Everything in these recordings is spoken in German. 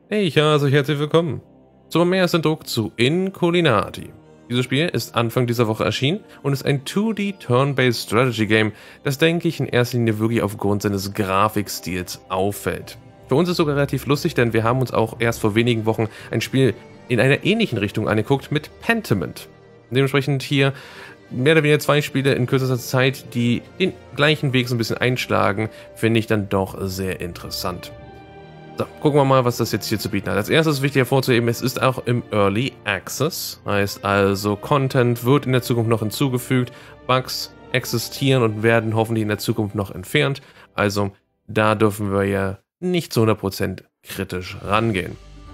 Hey, ich heiße euch herzlich willkommen zum ersten Druck zu Inculinati. Dieses Spiel ist Anfang dieser Woche erschienen und ist ein 2D Turn-Based Strategy Game, das denke ich in erster Linie wirklich aufgrund seines Grafikstils auffällt. Für uns ist sogar relativ lustig, denn wir haben uns auch erst vor wenigen Wochen ein Spiel in einer ähnlichen Richtung angeguckt mit Pentiment. Dementsprechend hier mehr oder weniger zwei Spiele in kürzester Zeit, die den gleichen Weg so ein bisschen einschlagen, finde ich dann doch sehr interessant. So, gucken wir mal, was das jetzt hier zu bieten hat. Als erstes ist wichtig hervorzuheben, es ist auch im Early Access. Heißt also, Content wird in der Zukunft noch hinzugefügt, Bugs existieren und werden hoffentlich in der Zukunft noch entfernt. Also, da dürfen wir ja nicht zu 100% kritisch rangehen.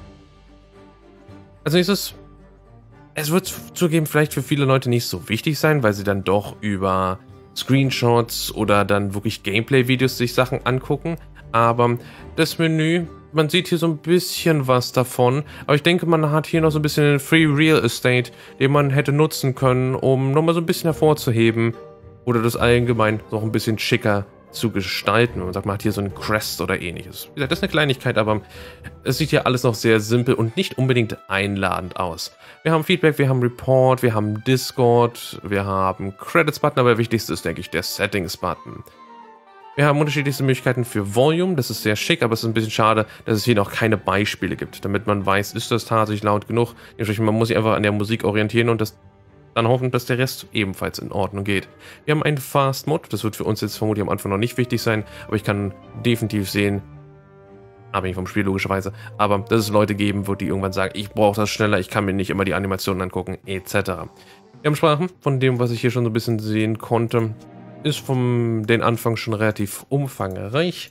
Als nächstes, es wird zugeben vielleicht für viele Leute nicht so wichtig sein, weil sie dann doch über Screenshots oder dann wirklich Gameplay-Videos sich Sachen angucken. Aber das Menü, man sieht hier so ein bisschen was davon, aber ich denke, man hat hier noch so ein bisschen Free Real Estate, den man hätte nutzen können, um nochmal so ein bisschen hervorzuheben oder das allgemein noch ein bisschen schicker zu gestalten. Man sagt, man hat hier so einen Crest oder ähnliches. Wie gesagt, das ist eine Kleinigkeit, aber es sieht hier alles noch sehr simpel und nicht unbedingt einladend aus. Wir haben Feedback, wir haben Report, wir haben Discord, wir haben Credits-Button, aber der wichtigste ist, denke ich, der Settings-Button. Wir haben unterschiedlichste Möglichkeiten für Volume, das ist sehr schick, aber es ist ein bisschen schade, dass es hier noch keine Beispiele gibt, damit man weiß, ist das tatsächlich laut genug. Man muss sich einfach an der Musik orientieren und dann hoffen, dass der Rest ebenfalls in Ordnung geht. Wir haben einen Fast Mode, das wird für uns jetzt vermutlich am Anfang noch nicht wichtig sein, aber ich kann definitiv sehen, abhängig vom Spiel logischerweise, aber dass es Leute geben wird, die irgendwann sagen, ich brauche das schneller, ich kann mir nicht immer die Animationen angucken, etc. Wir haben Sprachen, von dem, was ich hier schon so ein bisschen sehen konnte. Ist vom den Anfang schon relativ umfangreich.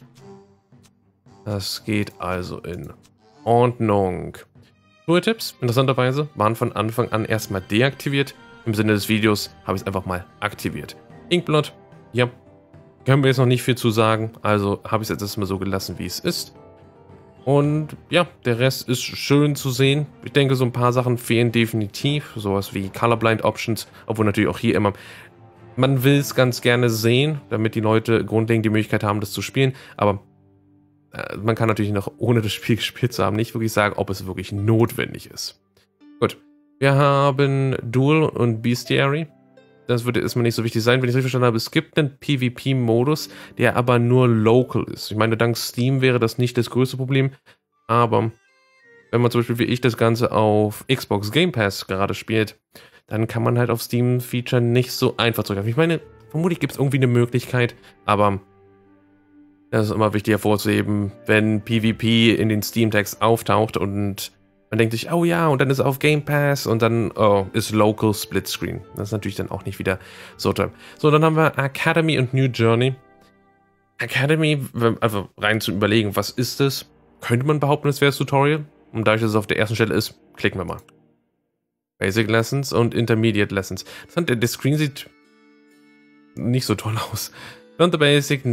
Das geht also in Ordnung. Tooltips, interessanterweise, waren von Anfang an erstmal deaktiviert. Im Sinne des Videos habe ich es einfach mal aktiviert. Inkblot, ja, können wir jetzt noch nicht viel zu sagen. Also habe ich es jetzt erstmal so gelassen, wie es ist. Und ja, der Rest ist schön zu sehen. Ich denke, so ein paar Sachen fehlen definitiv. Sowas wie Colorblind Options, obwohl natürlich auch hier immer... Man will es ganz gerne sehen, damit die Leute grundlegend die Möglichkeit haben, das zu spielen. Aber man kann natürlich noch, ohne das Spiel gespielt zu haben, nicht wirklich sagen, ob es wirklich notwendig ist. Gut, wir haben Duel und Bestiary. Das würde erstmal nicht so wichtig sein. Wenn ich es richtig verstanden habe, es gibt einen PvP-Modus, der aber nur local ist. Ich meine, dank Steam wäre das nicht das größte Problem. Aber wenn man zum Beispiel wie ich das Ganze auf Xbox Game Pass gerade spielt, dann kann man halt auf Steam-Feature nicht so einfach zurückgreifen. Ich meine, vermutlich gibt es irgendwie eine Möglichkeit, aber das ist immer wichtig hervorzuheben, wenn PvP in den Steam-Tags auftaucht und man denkt sich, oh ja, und dann ist es auf Game Pass und dann ist Local Split Screen. Das ist natürlich dann auch nicht wieder so toll. So, dann haben wir Academy und New Journey. Academy, also rein zu überlegen, was ist das? Könnte man behaupten, es wäre das Tutorial? Und dadurch, dass es auf der ersten Stelle ist, klicken wir mal. Basic Lessons und Intermediate Lessons. Der Screen sieht nicht so toll aus. Und the basics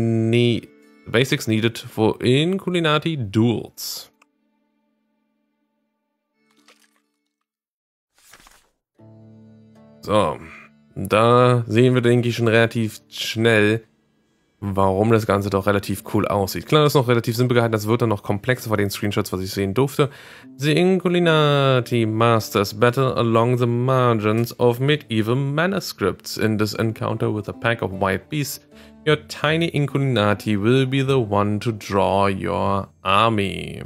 needed for Inculinati Duels. So, da sehen wir, denke ich, schon relativ schnell, warum das Ganze doch relativ cool aussieht. Klar, das ist noch relativ simpel gehalten, das wird dann noch komplexer bei den Screenshots, was ich sehen durfte. The Inculinati Masters battle along the margins of medieval manuscripts. In this encounter with a pack of wild beasts, your tiny Inculinati will be the one to draw your army.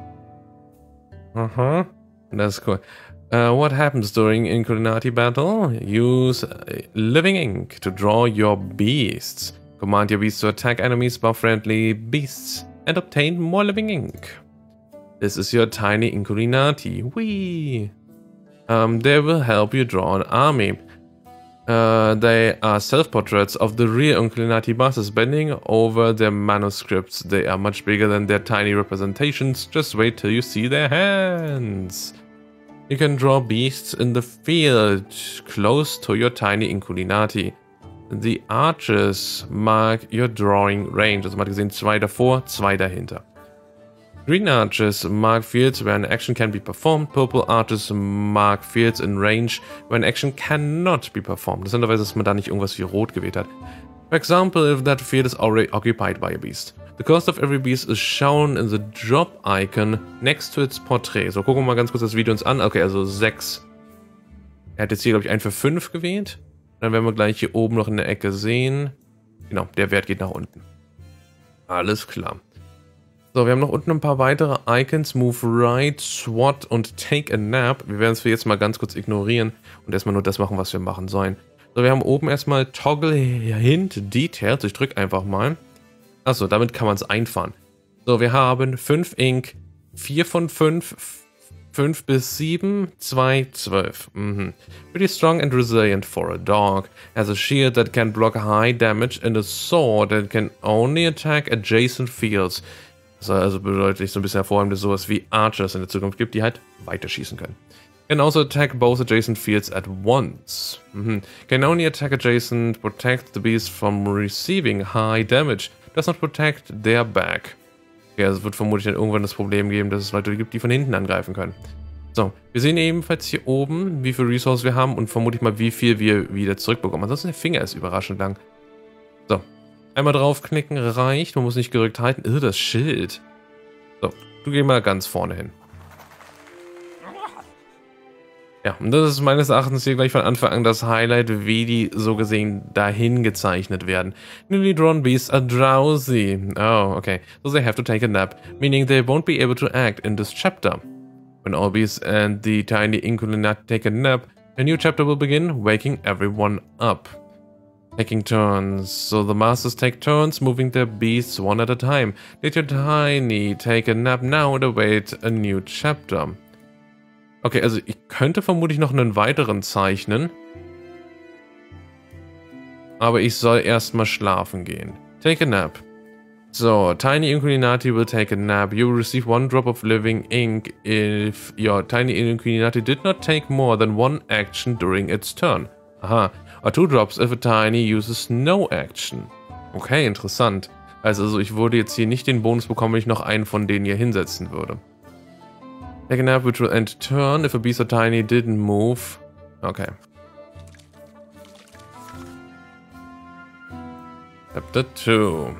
That's cool. What happens during Inculinati battle? Use living ink to draw your beasts. Command your beasts to attack enemies by friendly beasts and obtain more living ink. This is your tiny Inculinati. Whee! They will help you draw an army. They are self-portraits of the real Inculinati masters bending over their manuscripts. They are much bigger than their tiny representations. Just wait till you see their hands. You can draw beasts in the field close to your tiny Inculinati. The arches mark your drawing range. Also man hat gesehen, 2 davor, 2 dahinter. Green arches mark fields where an action can be performed. Purple arches mark fields in range where an action cannot be performed. Das ist interessanterweise, dass man da nicht irgendwas wie rot gewählt hat. For example, if that field is already occupied by a beast. The cost of every beast is shown in the drop icon next to its portrait. So, gucken wir mal ganz kurz das Video uns an. Okay, also 6. Er hat jetzt hier, glaube ich, einen für 5 gewählt. Dann werden wir gleich hier oben noch in der Ecke sehen. Genau, der Wert geht nach unten. Alles klar. So, wir haben noch unten ein paar weitere Icons. Move right, SWAT und Take a Nap. Wir werden es für jetzt mal ganz kurz ignorieren und erstmal nur das machen, was wir machen sollen. So, wir haben oben erstmal Toggle Hint Details. Ich drücke einfach mal. Achso, damit kann man es einfahren. So, wir haben 5 Ink, 4 von 5, 5 bis 7, 2, 12. Pretty strong and resilient for a dog. Has a shield that can block high damage and a sword that can only attack adjacent fields. Das soll also bedeutet so ein bisschen hervorheben, dass es sowas wie Archers in der Zukunft gibt, die halt weiterschießen können. Can also attack both adjacent fields at once. Can only attack adjacent, protect the beast from receiving high damage. Does not protect their back. Okay, also es wird vermutlich dann irgendwann das Problem geben, dass es Leute gibt, die von hinten angreifen können. So, wir sehen ebenfalls hier oben, wie viel Resource wir haben und vermutlich mal, wie viel wir wieder zurückbekommen. Ansonsten der Finger ist überraschend lang. So, einmal draufklicken reicht, man muss nicht gerückt halten. Das Schild. So, du geh mal ganz vorne hin. Ja, und das ist meines Erachtens hier gleich von Anfang an das Highlight, wie die so gesehen dahin gezeichnet werden. Newly drawn beasts are drowsy. Oh, okay. So they have to take a nap, meaning they won't be able to act in this chapter. When all beasts and the tiny Inculinati take a nap, a new chapter will begin, waking everyone up. Taking turns. So the masters take turns, moving their beasts one at a time. Let your tiny take a nap now and await a new chapter. Okay, also ich könnte vermutlich noch einen weiteren zeichnen. Aber ich soll erstmal schlafen gehen. Take a nap. So, Tiny Inculinati will take a nap. You will receive 1 drop of living ink if your Tiny Inculinati did not take more than 1 action during its turn. Aha. Or 2 drops if a Tiny uses no action. Okay, interessant. Also ich würde jetzt hier nicht den Bonus bekommen, wenn ich noch einen von denen hier hinsetzen würde. Take a nap which will end turn if a beast or tiny didn't move. Okay. Chapter 2.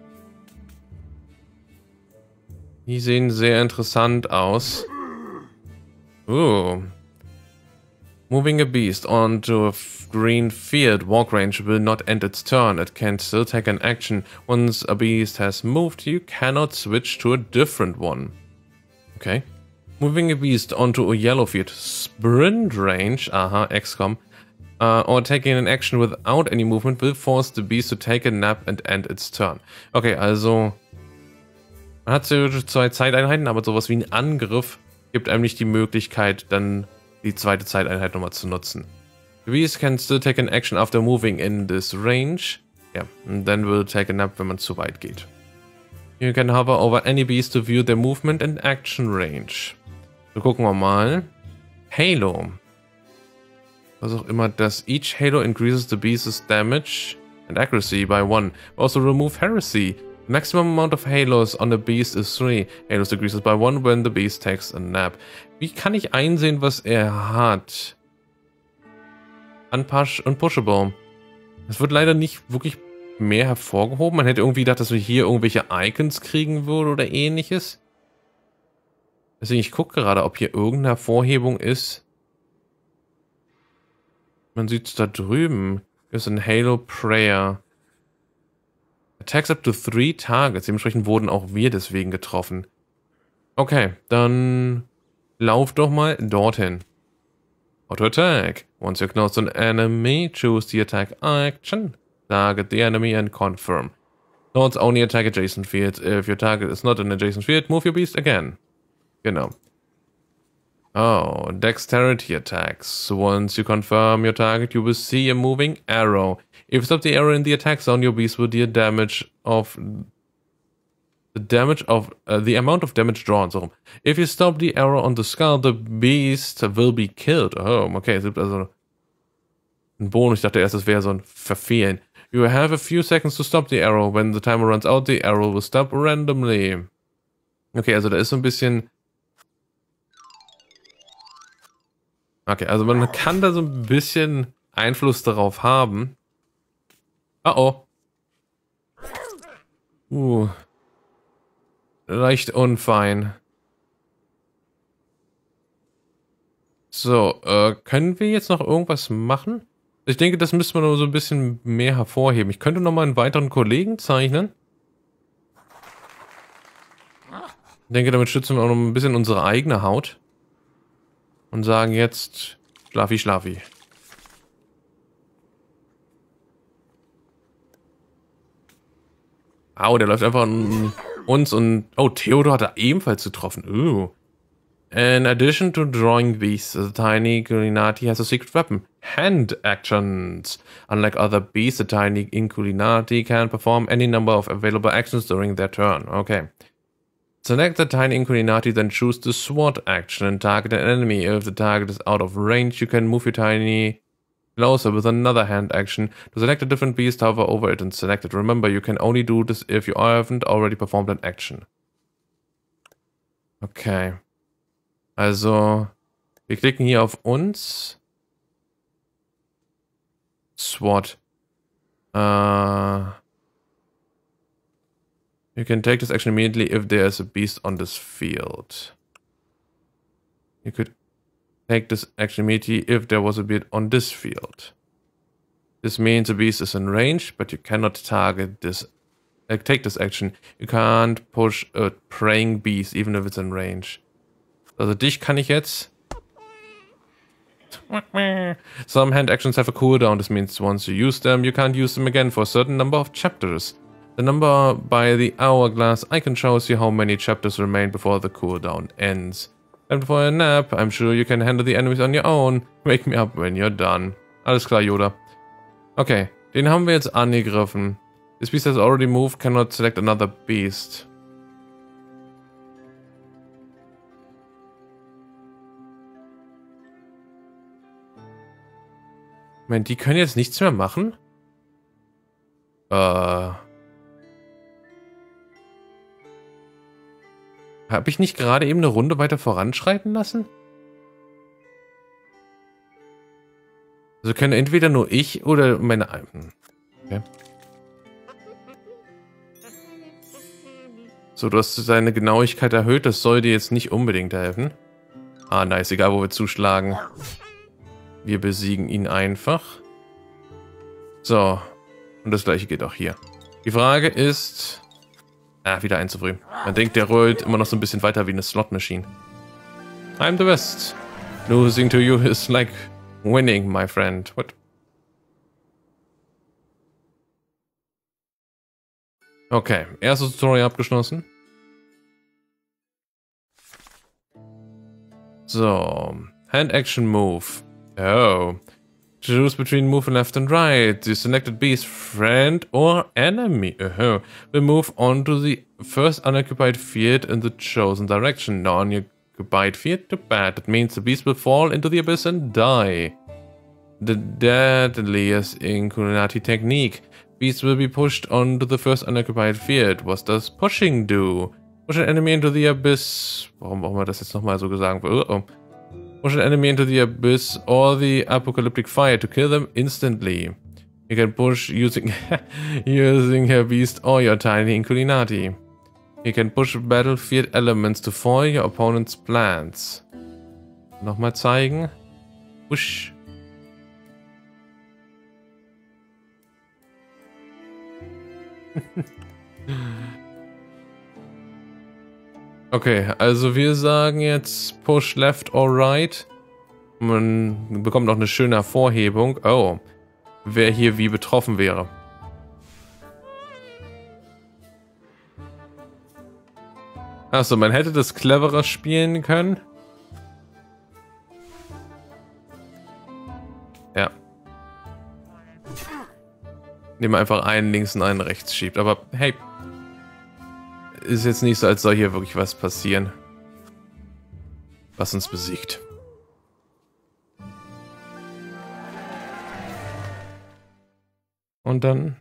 Die sehen sehr interessant aus. Moving a beast onto a green field, walk range will not end its turn. It can still take an action. Once a beast has moved, you cannot switch to a different one. Okay. Moving a beast onto a yellow field, sprint range, aha, XCOM, or taking an action without any movement will force the beast to take a nap and end its turn. Okay, also man hat theoretisch 2 Zeiteinheiten, aber sowas wie ein Angriff gibt einem nicht die Möglichkeit, dann die zweite Zeiteinheit nochmal zu nutzen. The beast can still take an action after moving in this range. Ja, and then will take a nap, wenn man zu weit geht. You can hover over any beast to view their movement and action range. So, gucken wir mal. Halo. Was auch immer das. Each Halo increases the beast's damage and accuracy by 1. Also remove heresy. The maximum amount of Halos on the beast is 3. Halos decreases by 1 when the beast takes a nap. Wie kann ich einsehen, was er hat? Unpushable. Es wird leider nicht wirklich mehr hervorgehoben. Man hätte irgendwie gedacht, dass wir hier irgendwelche Icons kriegen würden oder ähnliches. Deswegen, ich gucke gerade, ob hier irgendeine Hervorhebung ist. Man sieht es da drüben. Hier ist ein Halo Prayer. Attacks up to 3 targets. Dementsprechend wurden auch wir deswegen getroffen. Okay, dann lauf doch mal dorthin. Auto attack. Once you're close to an enemy, choose the attack action. Target the enemy and confirm. Swords only attack adjacent fields. If your target is not an adjacent field, move your beast again. Genau. Oh, dexterity attacks. Once you confirm your target, you will see a moving arrow. If you stop the arrow in the attack zone, your beast will deal damage of the amount of damage drawn. So. If you stop the arrow on the skull, the beast will be killed. Oh, okay, es gibt also einen Bonus. Ich dachte erst, das wäre so ein Verfehlen. You have a few seconds to stop the arrow. When the timer runs out, the arrow will stop randomly. Okay, also da ist so ein bisschen... Okay, also man kann da so ein bisschen Einfluss darauf haben. Oh oh. Leicht unfein. So, können wir jetzt noch irgendwas machen? Ich denke, das müssen wir noch so ein bisschen mehr hervorheben. Ich könnte noch mal einen weiteren Kollegen zeichnen. Ich denke, damit schützen wir auch noch ein bisschen unsere eigene Haut. Und sagen jetzt Schlafi, Schlafi. Au, der läuft einfach an uns und... Oh, Theodor hat er ebenfalls getroffen. In addition to drawing these, the tiny Inculinati has a secret weapon. Hand actions. Unlike other beasts, the tiny Inculinati can perform any number of available actions during their turn. Okay. Select the tiny Inculinati, then choose the SWAT action and target an enemy. If the target is out of range, you can move your tiny closer with another hand action. To select a different beast, hover over it and select it. Remember, you can only do this if you haven't already performed an action. Okay. Also, wir klicken hier auf uns. SWAT. You can take this action immediately if there is a beast on this field. You could take this action immediately if there was a beast on this field. This means a beast is in range, but you cannot target this. Take this action. You can't push a praying beast, even if it's in range. Also dich kann ich jetzt... Some hand actions have a cooldown. This means once you use them, you can't use them again for a certain number of chapters. The number by the hourglass icon shows you how many chapters remain before the cooldown ends. And before a nap, I'm sure you can handle the enemies on your own. Wake me up when you're done. Alles klar, Yoda. Okay, den haben wir jetzt angegriffen. This beast has already moved, cannot select another beast. Moment, die können jetzt nichts mehr machen? Habe ich nicht gerade eben eine Runde weiter voranschreiten lassen? Also können entweder nur ich oder meine... Okay. So, du hast seine Genauigkeit erhöht. Das soll dir jetzt nicht unbedingt helfen. Ah, nice. Egal, wo wir zuschlagen. Wir besiegen ihn einfach. So. Und das gleiche geht auch hier. Die Frage ist... wieder ein zu früh. Man denkt, der rollt immer noch so ein bisschen weiter wie eine Slot-Machine. I'm the best. Losing to you is like winning, my friend. What? Okay, erstes Tutorial abgeschlossen. So, Hand Action Move. Oh. Choose between move left and right. The selected beast, friend or enemy. Oh. Will move on to the first unoccupied field in the chosen direction. Now unoccupied field to bad. That means the beast will fall into the abyss and die. The deadliest Inculinati technique. Beast will be pushed onto the first unoccupied field. What does pushing do? Push an enemy into the abyss. Warum brauchen wir das jetzt nochmal so gesagt? Push an enemy into the abyss or the apocalyptic fire to kill them instantly. You can push using using your beast or your tiny Inculinati. You can push battlefield elements to foil your opponent's plans. Nochmal zeigen. Push. Okay, also wir sagen jetzt push left or right. Man bekommt noch eine schöne Hervorhebung. Oh, wer hier wie betroffen wäre. Achso, man hätte das cleverer spielen können. Ja. Indem man einfach einen links und einen rechts schiebt. Aber hey, ist jetzt nicht so, als soll hier wirklich was passieren, was uns besiegt. Und dann...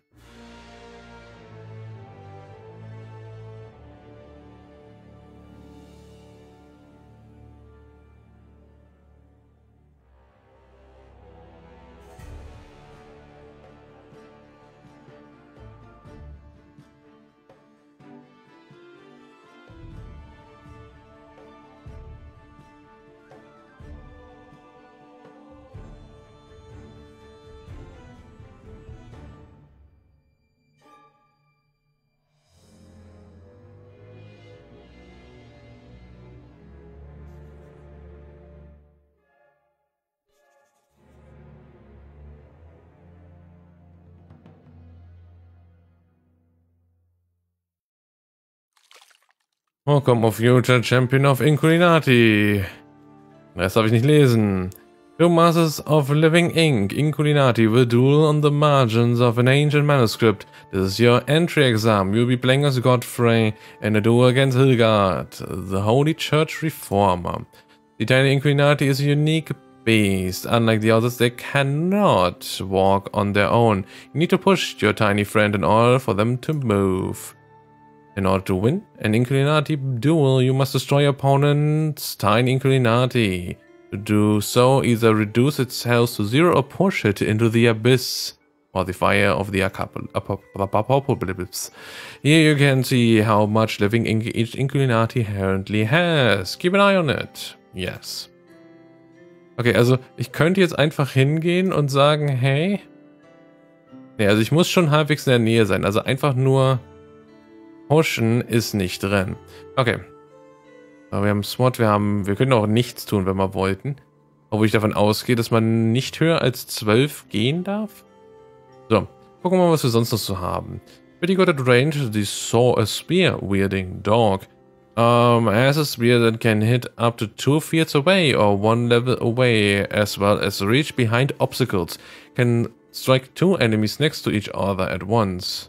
Welcome of Future Champion of Inculinati. Den Rest darf ich nicht lesen. Two Masters of Living Ink. Inculinati will duel on the margins of an ancient manuscript. This is your entry exam. You'll be playing as Godfrey in a duel against Hildegard, the Holy Church Reformer. The tiny Inculinati is a unique beast. Unlike the others, they cannot walk on their own. You need to push your tiny friend in order for them to move. In order to win an Inculinati duel, you must destroy your opponent's tiny Inculinati. To do so, either reduce its health to 0 or push it into the abyss or the fire of the apocalypse. Here you can see how much living ink each Inculinati currently has. Keep an eye on it. Yes. Okay, also ich könnte jetzt einfach hingehen und sagen, hey. Ne, also ich muss schon halbwegs in der Nähe sein. Also einfach nur pushen ist nicht drin. Okay. Wir haben SWAT, wir können auch nichts tun, wenn wir wollten. Obwohl ich davon ausgehe, dass man nicht höher als 12 gehen darf. So, gucken wir mal, was wir sonst noch so haben. Pretty good at range, the spear-wielding dog. Has a spear that can hit up to 2 fields away or 1 level away, as well as reach behind obstacles. Can strike 2 enemies next to each other at once.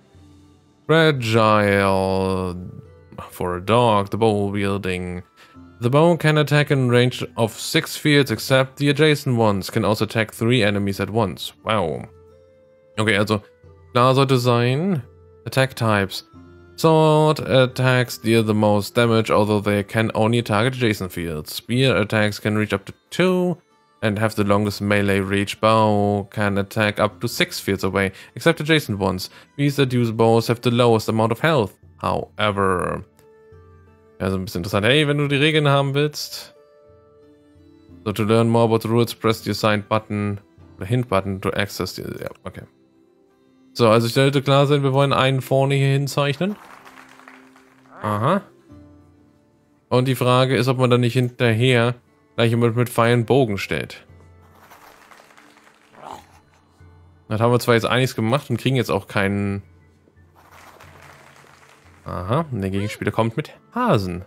Fragile for a dog, the bow wielding. The bow can attack in range of 6 fields, except the adjacent ones can also attack 3 enemies at once. Wow. Okay, also klar sollte sein. Attack types. Sword attacks deal the most damage, although they can only target adjacent fields. Spear attacks can reach up to 2 and have the longest melee reach. Bow can attack up to 6 fields away, except adjacent ones. Beasts that use bows have the lowest amount of health. However. Also ein bisschen interessant. Hey, wenn du die Regeln haben willst. So, to learn more about the rules, press the assigned button oder Hint button to access the. Ja, okay. So, also ich sollte klar sein, wir wollen einen vorne hier hinzeichnen. Aha. Und die Frage ist, ob man da nicht hinterher gleich jemand mit Pfeil und Bogen stellt. Das haben wir zwar jetzt einiges gemacht und kriegen jetzt auch keinen. Aha, und der Gegenspieler kommt mit Hasen.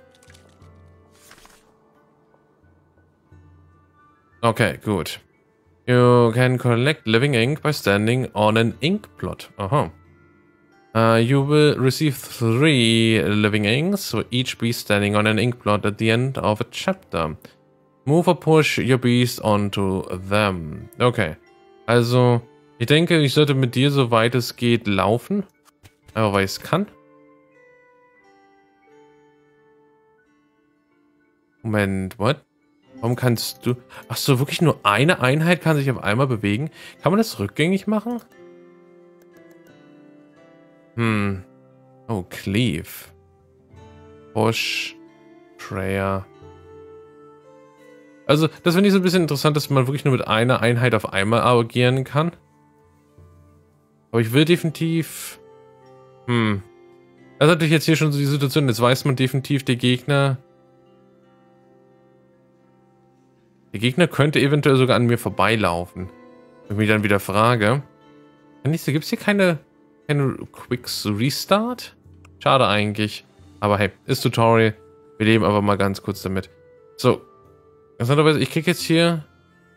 Okay, gut. You can collect living ink by standing on an ink plot. Aha. You will receive 3 living inks, so each beast standing on an ink plot at the end of a chapter. Move or push your beast onto them. Okay. Also, ich denke, ich sollte mit dir, soweit es geht, laufen. Aber weil ich es kann. Moment, what? Warum kannst du... Ach so, wirklich nur eine Einheit kann sich auf einmal bewegen? Kann man das rückgängig machen? Oh, Cleave. Push. Prayer. Also, das finde ich so ein bisschen interessant, dass man wirklich nur mit einer Einheit auf einmal agieren kann. Aber ich will definitiv... Das hatte ich jetzt hier schon so die Situation. Jetzt weiß man definitiv, der Gegner könnte eventuell sogar an mir vorbeilaufen. Wenn ich mich dann wieder frage. Gibt es hier keine Quick Restart? Schade eigentlich. Aber hey, ist Tutorial. Wir leben aber mal ganz kurz damit. So. Interessanterweise, ich krieg jetzt hier...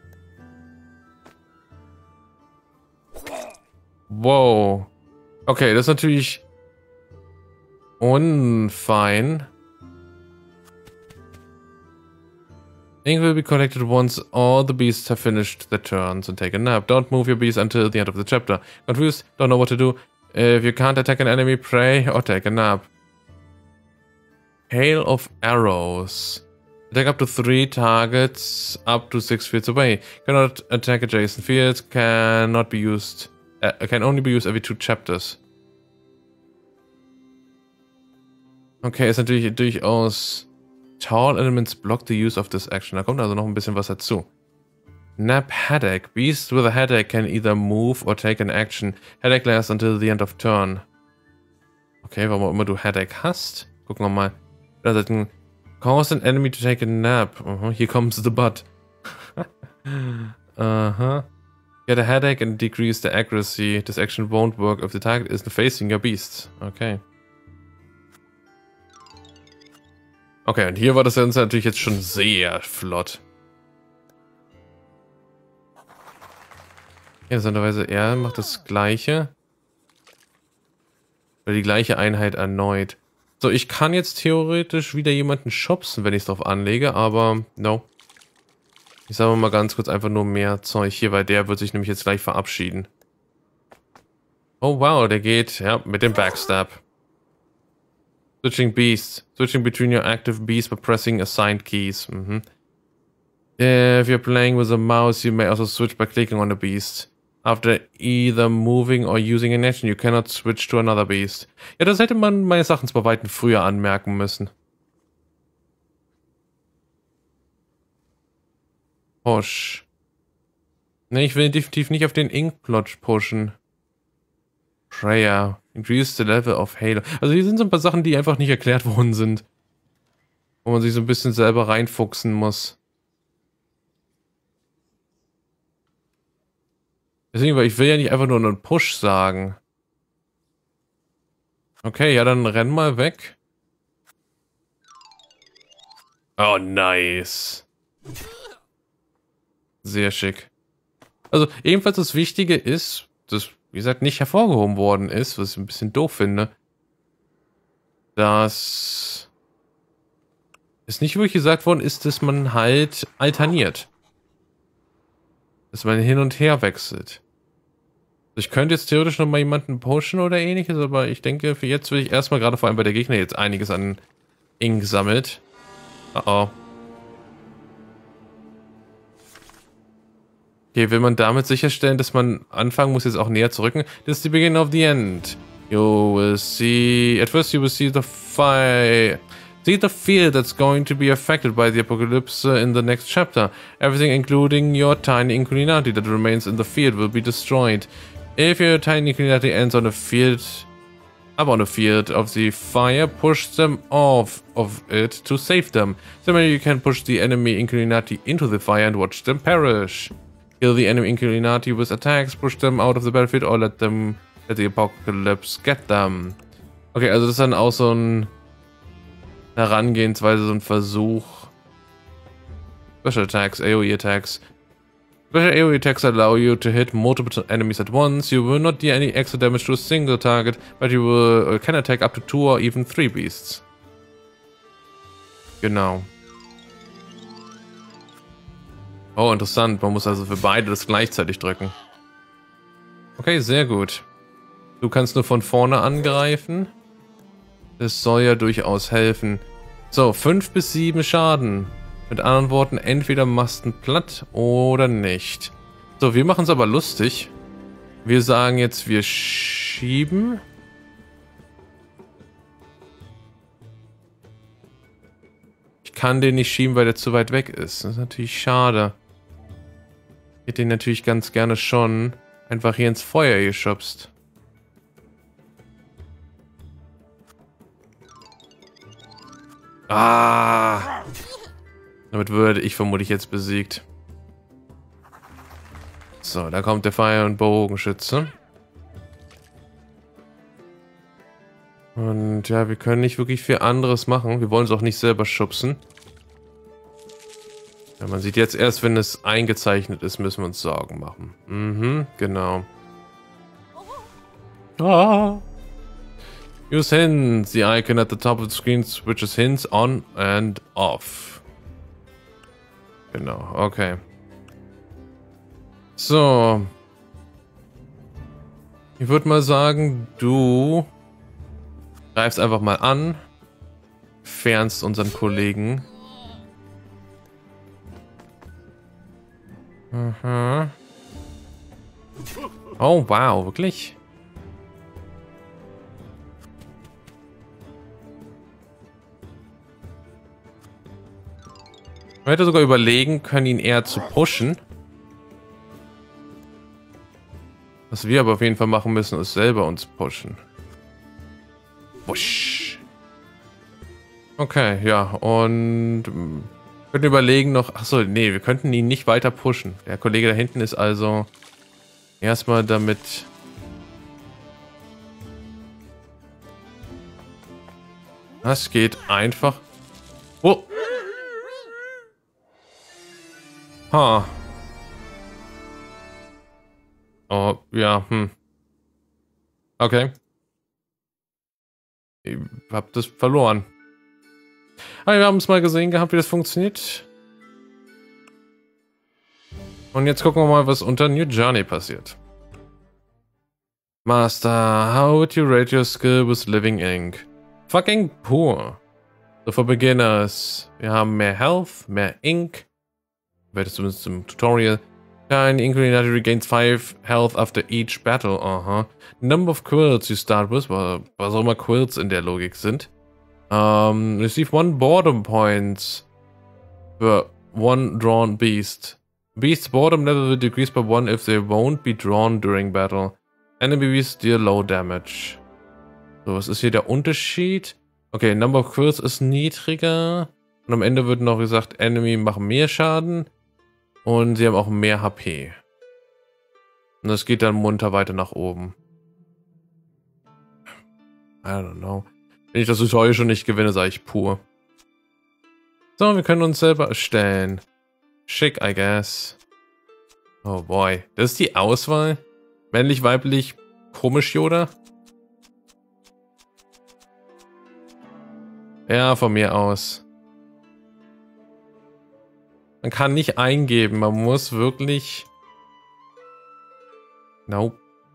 Wow. Okay, das ist natürlich unfein. Ink will be collected once all the beasts have finished their turns and take a nap. Don't move your beast until the end of the chapter. Confused? Don't know what to do? If you can't attack an enemy, pray or take a nap. Hail of arrows. Attack up to 3 targets up to 6 fields away. Cannot attack adjacent fields. Cannot be used. Can only be used every 2 chapters. Okay, ist natürlich durchaus... Tall elements block the use of this action. Da kommt also noch ein bisschen was dazu. Nap Headache. Beasts with a headache can either move or take an action. Headache lasts until the end of turn. Okay, warum auch immer du Headache hast. Gucken wir mal. Cause an enemy to take a nap. Here comes the butt. Get a headache and decrease the accuracy. This action won't work if the target isn't facing your beast. Okay. Okay, und hier war das Ganze natürlich jetzt schon sehr flott. Interessanterweise, er macht das Gleiche. Oder die gleiche Einheit erneut. So, ich kann jetzt theoretisch wieder jemanden schubsen, wenn ich es drauf anlege, aber no. Ich sage mal ganz kurz einfach nur mehr Zeug hier, weil der wird sich nämlich jetzt gleich verabschieden. Oh wow, der geht, ja, mit dem Backstab. Switching Beasts. Switching between your active beasts by pressing assigned keys. If you're playing with a mouse, you may also switch by clicking on the beast. After either moving or using an action, you cannot switch to another beast. Ja, das hätte man meines Erachtens bei Weitem früher anmerken müssen. Push. Ne, ich will definitiv nicht auf den Inkplot pushen. Prayer. Increase the level of Halo. Also hier sind so ein paar Sachen, die einfach nicht erklärt worden sind. Wo man sich so ein bisschen selber reinfuchsen muss. Deswegen, weil ich will ja nicht einfach nur einen Push sagen. Okay, ja, dann renn mal weg. Oh, nice. Sehr schick. Also, ebenfalls das Wichtige ist, dass, wie gesagt, nicht hervorgehoben worden ist, was ich ein bisschen doof finde, dass es nicht wirklich gesagt worden ist, dass man halt alterniert. Dass man hin und her wechselt. Ich könnte jetzt theoretisch noch mal jemanden pushen oder ähnliches, aber ich denke, für jetzt will ich erstmal, gerade vor allem, weil der Gegner jetzt einiges an Ink sammelt. Oh. Okay, will man damit sicherstellen, dass man anfangen muss, jetzt auch näher zu rücken? This is the beginning of the end. You will see... At first you will see the fire... See the field that's going to be affected by the apocalypse in the next chapter. Everything, including your tiny Inculinati that remains in the field, will be destroyed. If your tiny Inculinati ends on a field... Up on the field of the fire, push them off of it to save them. Similarly, you can push the enemy Inculinati into the fire and watch them perish. Kill the enemy Inculinati with attacks, push them out of the battlefield, or let the apocalypse get them. Okay, also das ist dann auch so ein Herangehensweise, so ein Versuch. Special attacks, AoE attacks. Special AoE attacks allow you to hit multiple enemies at once. You will not deal any extra damage to a single target, but you will, can attack up to 2 or even 3 beasts. Genau. Oh, interessant. Man muss also für beide das gleichzeitig drücken. Okay, sehr gut. Du kannst nur von vorne angreifen. Das soll ja durchaus helfen. So, 5 bis 7 Schaden. Mit anderen Worten, entweder machst du platt oder nicht. So, wir machen es aber lustig. Wir sagen jetzt, wir schieben. Ich kann den nicht schieben, weil der zu weit weg ist. Das ist natürlich schade. Ich hätte den natürlich ganz gerne schon einfach hier ins Feuer geschubst. Ah! Damit würde ich vermutlich jetzt besiegt. So, da kommt der Pfeil- und Bogenschütze. Und ja, wir können nicht wirklich viel anderes machen. Wir wollen es auch nicht selber schubsen. Ja, man sieht jetzt erst, wenn es eingezeichnet ist, müssen wir uns Sorgen machen. Mhm, genau. Ah. Use hints. The icon at the top of the screen switches hints on and off. Genau, okay. So. Ich würde mal sagen, du greifst einfach mal an. Fernst unseren Kollegen. Aha. Oh, wow, wirklich? Man hätte sogar überlegen können, ihn eher zu pushen. Was wir aber auf jeden Fall machen müssen, ist selber uns pushen. Wusch. Okay, ja, und wir könnten überlegen noch... Achso, nee, wir könnten ihn nicht weiter pushen. Der Kollege da hinten ist also erstmal damit... Das geht einfach Oh. Ha. Oh, ja, Okay. Ich hab das verloren. Aber wir haben es mal gesehen gehabt, wie das funktioniert. Und jetzt gucken wir mal, was unter New Journey passiert. Master, how would you rate your skill with Living Ink? Fucking poor. So for beginners. Wir haben mehr Health, mehr Ink. Wird zumindest im Tutorial. Tiny Incarnati regains 5 health after each battle. Aha. Number of quills you start with, was auch immer Quills in der Logik sind. Receive 1 boredom points for 1 drawn beast. Beast's boredom level will decrease by 1 if they won't be drawn during battle. Enemy beasts deal low damage. So, was ist hier der Unterschied? Okay, Number of Quills ist niedriger. Und am Ende wird noch gesagt, Enemy machen mehr Schaden. Und sie haben auch mehr HP. Und das geht dann munter weiter nach oben. I don't know. Wenn ich das Tutorial schon nicht gewinne, sage ich pur. So, wir können uns selber erstellen. Schick, I guess. Oh boy. Das ist die Auswahl. Männlich, weiblich, komisch, Yoda. Ja, von mir aus. Man kann nicht eingeben, man muss wirklich... Nope.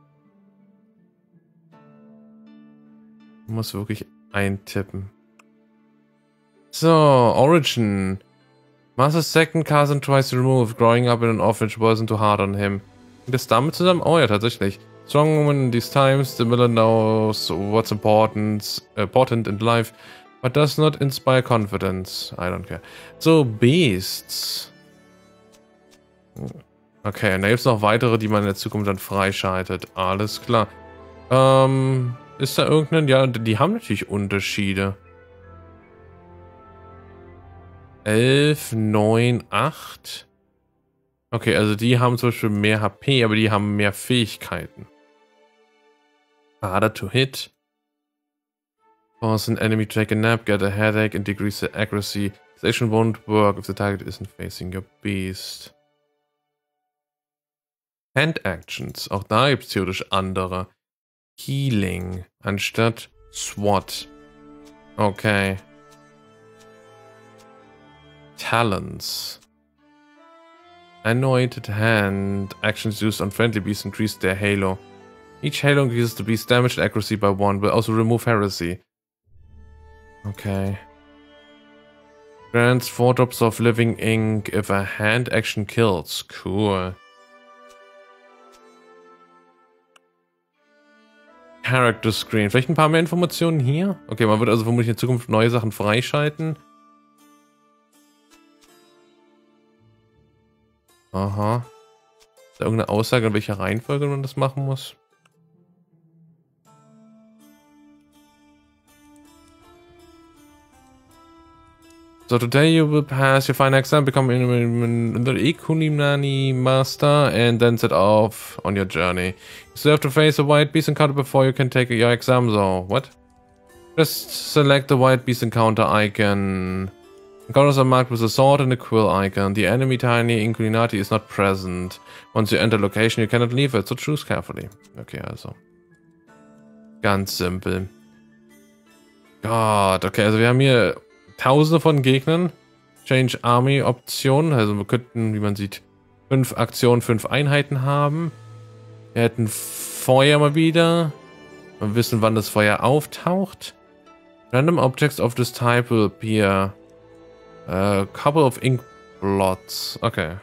Man muss wirklich eintippen. So, Origin. Master's second cousin tries to remove. Growing up in an orphanage wasn't too hard on him. Hängt das damit zusammen? Oh ja, tatsächlich. Strong woman in these times, the miller knows what's important in life, but does not inspire confidence. I don't care. So, Beasts. Okay, und da gibt es noch weitere, die man in der Zukunft dann freischaltet. Alles klar. Ist da irgendein... Ja, die haben natürlich Unterschiede. 11, 9, 8. Okay, also die haben zum Beispiel mehr HP, aber die haben mehr Fähigkeiten. Harder to hit. Force an enemy to take a nap, get a headache and decrease the accuracy. This action won't work if the target isn't facing your beast. Hand Actions. Auch da gibt es theoretisch andere. Healing anstatt SWAT. Okay. Talents. Anointed Hand. Actions used on friendly beasts increase their halo. Each halo increases the beast's damage and accuracy by 1, will also remove heresy. Okay. Grants 4 drops of living ink if a hand action kills. Cool. Character Screen. Vielleicht ein paar mehr Informationen hier? Okay, man wird also vermutlich in Zukunft neue Sachen freischalten. Aha. Ist da irgendeine Aussage, in welcher Reihenfolge man das machen muss? So today you will pass your final exam, become the Ikunimnani master, and then set off on your journey. You still have to face a white beast encounter before you can take your exam, though. What? Just select the white beast encounter icon. Encounters are marked with a sword and a quill icon. The enemy Tiny Inculinati is not present. Once you enter location, you cannot leave it, so choose carefully. Okay, also. Ganz simpel. Gott, okay, also wir haben hier Tausende von Gegnern. Change Army Optionen. Also wir könnten, wie man sieht, 5 Aktionen, 5 Einheiten haben. Wir hätten Feuer mal wieder. Wir wissen, wann das Feuer auftaucht. Random objects of this type will appear. A couple of ink blots. Okay.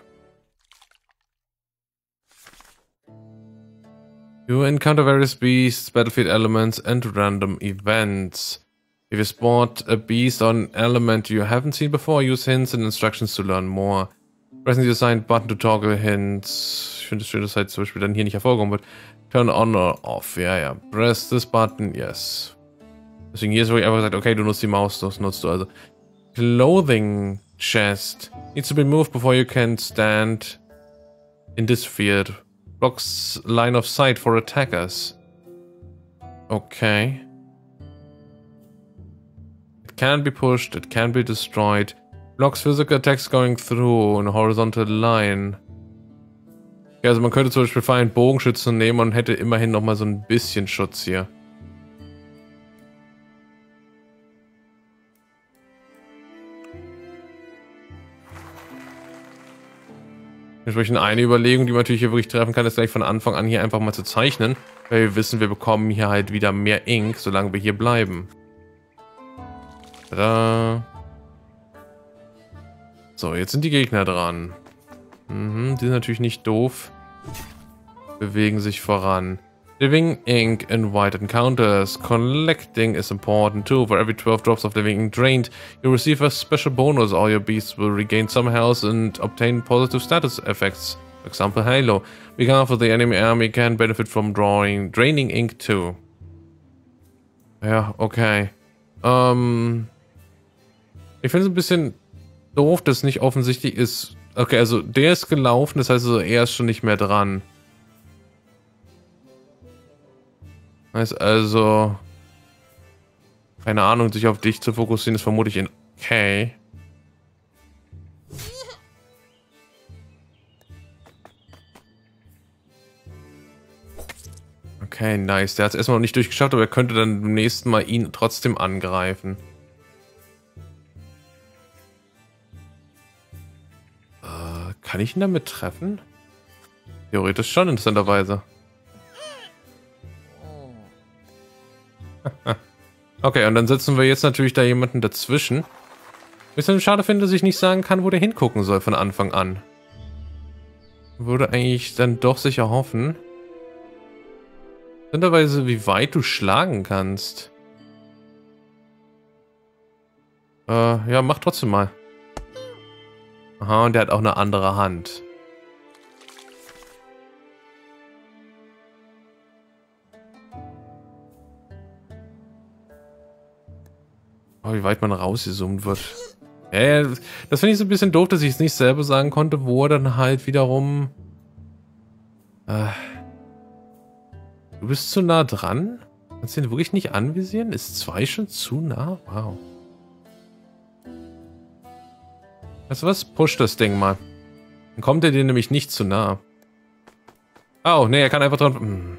You encounter various beasts, battlefield elements, and random events. If you spot a beast or an element you haven't seen before, use hints and instructions to learn more. Pressing the assigned button to toggle hints. Ich finde es schön, dass halt zum Beispiel dann hier nicht hervorgehoben wird. Turn on or off. Ja, ja. Press this button. Yes. Deswegen hier ist wirklich einfach gesagt, okay, du nutzt die Maus, das nutzt du also. Clothing chest. Needs to be moved before you can stand in this field. Blocks line of sight for attackers. Okay. can be pushed, it can be destroyed. Blocks physical attacks going through in a horizontal line. Ja, also man könnte zum Beispiel Feind Bogenschützen nehmen und hätte immerhin nochmal so ein bisschen Schutz hier. Entsprechend eine Überlegung, die man natürlich hier wirklich treffen kann, ist gleich von Anfang an hier einfach mal zu zeichnen. Weil wir wissen, wir bekommen hier halt wieder mehr Ink, solange wir hier bleiben. Tada. So, jetzt sind die Gegner dran. Die sind natürlich nicht doof. Bewegen sich voran. Living ink in white encounters. Collecting is important too. For every 12 drops of living ink drained, you receive a special bonus. All your beasts will regain some health and obtain positive status effects. For example, Halo. Behalf of the enemy army can benefit from draining ink too. Ja, okay. Ich finde es ein bisschen doof, dass nicht offensichtlich ist. Okay, also der ist gelaufen, das heißt also, er ist schon nicht mehr dran. Heißt also, keine Ahnung, sich auf dich zu fokussieren, ist vermutlich in okay. Okay, nice. Der hat es erstmal noch nicht durchgeschaut, aber er könnte dann beim nächsten Mal ihn trotzdem angreifen. Kann ich ihn damit treffen? Theoretisch schon, interessanterweise. Okay, und dann setzen wir jetzt natürlich da jemanden dazwischen. Bisschen schade finde, dass ich nicht sagen kann, wo der hingucken soll von Anfang an. Würde eigentlich dann doch sicher hoffen. Interessanterweise, wie weit du schlagen kannst. Ja, mach trotzdem mal. Aha, und der hat auch eine andere Hand. Oh, wie weit man rausgezoomt wird. Das finde ich so ein bisschen doof, dass ich es nicht selber sagen konnte, wo er dann halt wiederum... Du bist zu nah dran? Kannst du den wirklich nicht anvisieren? Ist 2 schon zu nah? Wow. Weißt du was? Push das Ding mal. Dann kommt er dir nämlich nicht zu nah. Oh, nee, er kann einfach dran...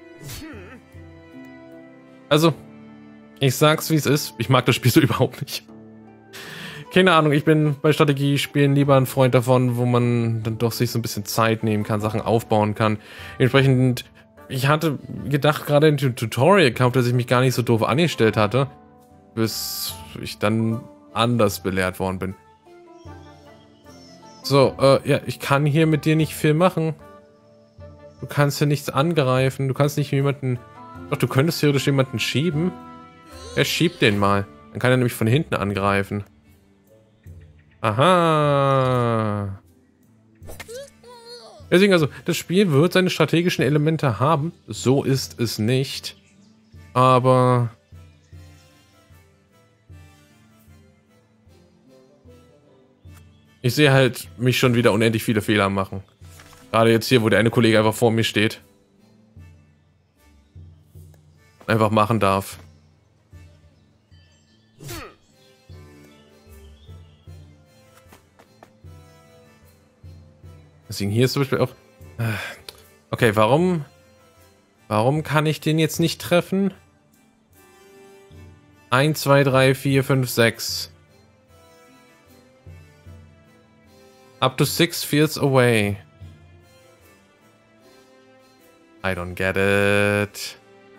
Also, ich sag's wie es ist. Ich mag das Spiel so überhaupt nicht. Keine Ahnung, ich bin bei Strategiespielen lieber ein Freund davon, wo man dann doch sich so ein bisschen Zeit nehmen kann, Sachen aufbauen kann. Entsprechend, ich hatte gedacht, gerade in dem Tutorial-Kampf, dass ich mich gar nicht so doof angestellt hatte, bis ich dann anders belehrt worden bin. So, ja, ich kann hier mit dir nicht viel machen. Du kannst hier nichts angreifen, du kannst nicht jemanden... Doch, du könntest theoretisch jemanden schieben. Er schiebt den mal. Dann kann er nämlich von hinten angreifen. Aha. Deswegen also, das Spiel wird seine strategischen Elemente haben. So ist es nicht. Aber... ich sehe halt mich schon wieder unendlich viele Fehler machen. Gerade jetzt hier, wo der eine Kollege einfach vor mir steht. Einfach machen darf. Deswegen hier ist zum Beispiel auch... Okay, warum kann ich den jetzt nicht treffen? 1, 2, 3, 4, 5, 6. Up to 6 fields away. I don't get it.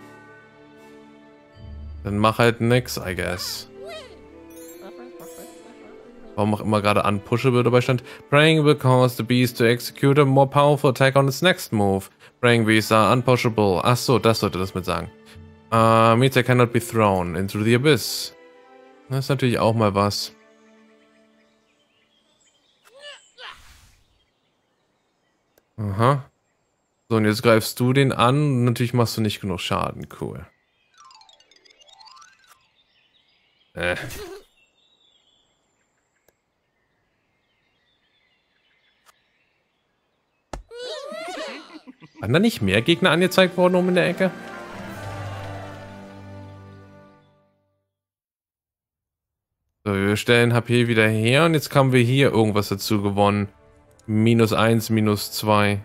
Dann mach halt nix, I guess. Warum auch immer gerade unpushable dabei stand. Praying will cause the beast to execute a more powerful attack on its next move. Praying beasts are unpushable. Ach so, das sollte das mit sagen. Means they cannot be thrown into the abyss. Das ist natürlich auch mal was. Aha. So, und jetzt greifst du den an und natürlich machst du nicht genug Schaden. Cool. Waren da nicht mehr Gegner angezeigt worden oben in der Ecke? wir stellen HP wieder her und jetzt haben wir hier irgendwas dazu gewonnen. -1, -2.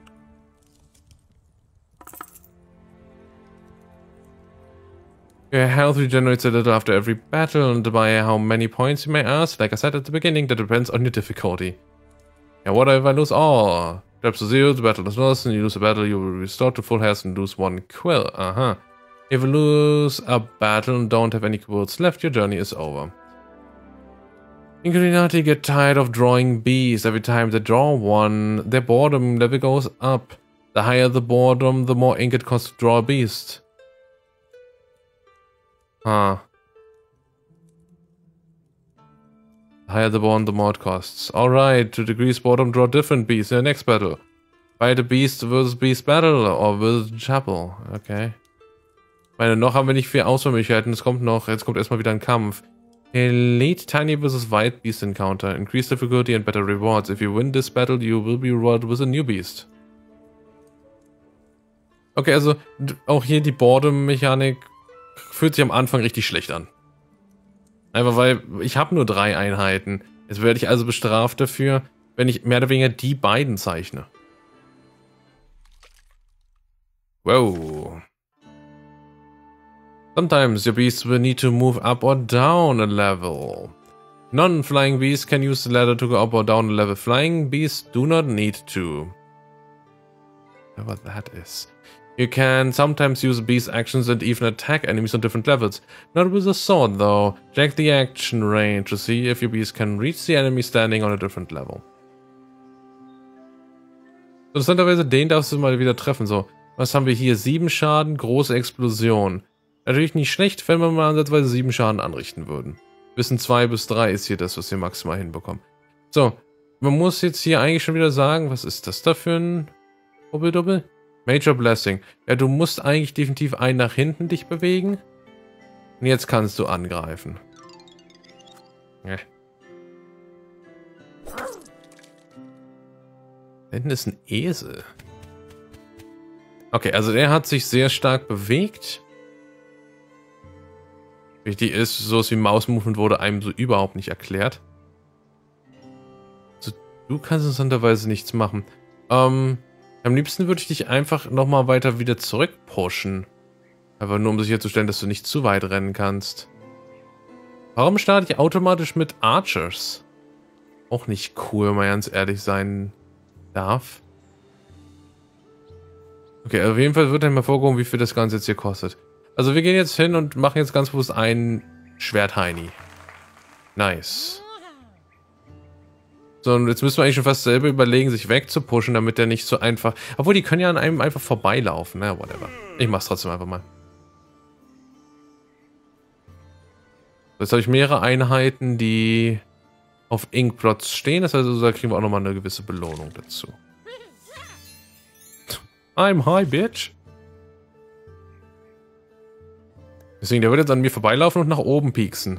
Your health regenerates a little after every battle, and by how many points you may ask, like I said at the beginning, that depends on your difficulty. Yeah, what if I lose all? Drops to 0, the battle is lost, and you lose a battle, you will restore to full health and lose 1 quill. If you lose a battle and don't have any quills left, your journey is over. Inclinati get tired of drawing bees. Every time they draw one, their boredom level goes up. The higher the boredom, the more ink it costs to draw a beast. The higher the boredom, the more it costs. Alright, to decrease boredom, draw different beasts in the next battle. Fight a beast versus beast battle or visit chapel. Okay. Ich meine, noch haben wir nicht viel Auswahlmöglichkeiten. Es kommt noch, jetzt kommt erstmal wieder ein Kampf. Elite Tiny vs. Wild Beast Encounter. Increase difficulty and better rewards. If you win this battle, you will be rewarded with a new beast. Okay, also auch hier die Boredom-Mechanik fühlt sich am Anfang richtig schlecht an. Einfach weil ich habe nur 3 Einheiten. Jetzt werde ich also bestraft dafür, wenn ich mehr oder weniger die beiden zeichne. Wow. Sometimes your beasts will need to move up or down a level. Non-flying beasts can use the ladder to go up or down a level. Flying beasts do not need to. Whatever that is. You can sometimes use beast actions and even attack enemies on different levels. Not with a sword though. Check the action range to see if your beast can reach the enemy standing on a different level. Interessanterweise, den darfst du mal wieder treffen. So, was haben wir hier? 7 Schaden, große Explosion. Natürlich nicht schlecht, wenn wir mal ansatzweise 7 Schaden anrichten würden. Zwischen 2 bis 3 ist hier das, was wir maximal hinbekommen. So, man muss jetzt hier eigentlich schon wieder sagen, was ist das da für ein Doppel-Doppel? Major Blessing. Ja, du musst eigentlich definitiv einen nach hinten dich bewegen. Und jetzt kannst du angreifen. Ja. Da hinten ist ein Esel. Okay, also der hat sich sehr stark bewegt. Wichtig ist, sowas wie Maus-Movement wurde einem so überhaupt nicht erklärt. Also, du kannst interessanterweise nichts machen. Am liebsten würde ich dich einfach nochmal weiter wieder zurückpushen. Einfach nur, um sicherzustellen, dass du nicht zu weit rennen kannst. Warum starte ich automatisch mit Archers? Auch nicht cool, wenn man ganz ehrlich sein darf. Okay, auf jeden Fall wird dann mal vorgehoben, wie viel das Ganze jetzt hier kostet. Also wir gehen jetzt hin und machen jetzt ganz bewusst einen Schwert-Heini. Nice. So, und jetzt müssen wir eigentlich schon fast selber überlegen, sich wegzupushen, damit der nicht so einfach... Obwohl, die können ja an einem einfach vorbeilaufen. Na, whatever. Ich mach's trotzdem einfach mal. Jetzt habe ich mehrere Einheiten, die auf Inkplots stehen. Das heißt, da kriegen wir auch nochmal eine gewisse Belohnung dazu. I'm high, bitch. Deswegen, der wird jetzt an mir vorbeilaufen und nach oben pieksen.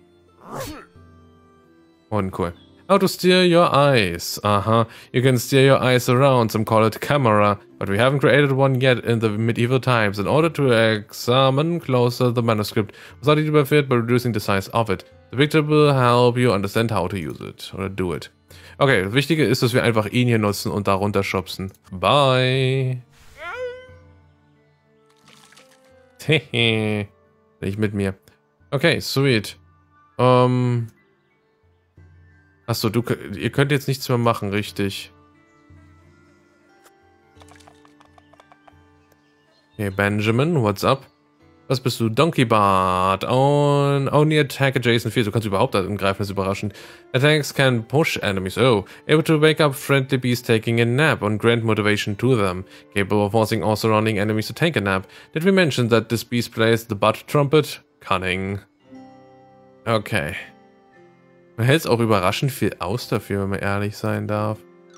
Und cool. How to steer your eyes. You can steer your eyes around. Some call it camera. But we haven't created one yet in the medieval times. In order to examine closer the manuscript, was already überführt by reducing the size of it. The picture will help you understand how to use it. Oder do it. Okay, das Wichtige ist, dass wir einfach ihn hier nutzen und da runterschubsen. Bye. Hehe. Nicht mit mir. Okay, sweet. Achso, ihr könnt jetzt nichts mehr machen, richtig. Okay, Benjamin, what's up? Was bist du? Donkey Bart. Only attack adjacent fields. Du kannst überhaupt angreifen, das ist überraschend. Attacks can push enemies. Oh. Able to wake up friendly beasts taking a nap and grant motivation to them. Capable of forcing all surrounding enemies to take a nap. Did we mention that this beast plays the butt trumpet? Cunning. Okay. Man hält es auch überraschend viel aus dafür, wenn man ehrlich sein darf.